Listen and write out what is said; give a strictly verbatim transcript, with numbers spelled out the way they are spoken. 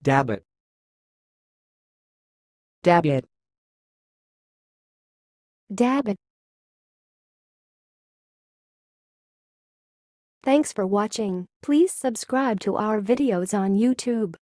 dabuh, dabuh, dabuh. Thanks for watching. Please subscribe to our videos on YouTube.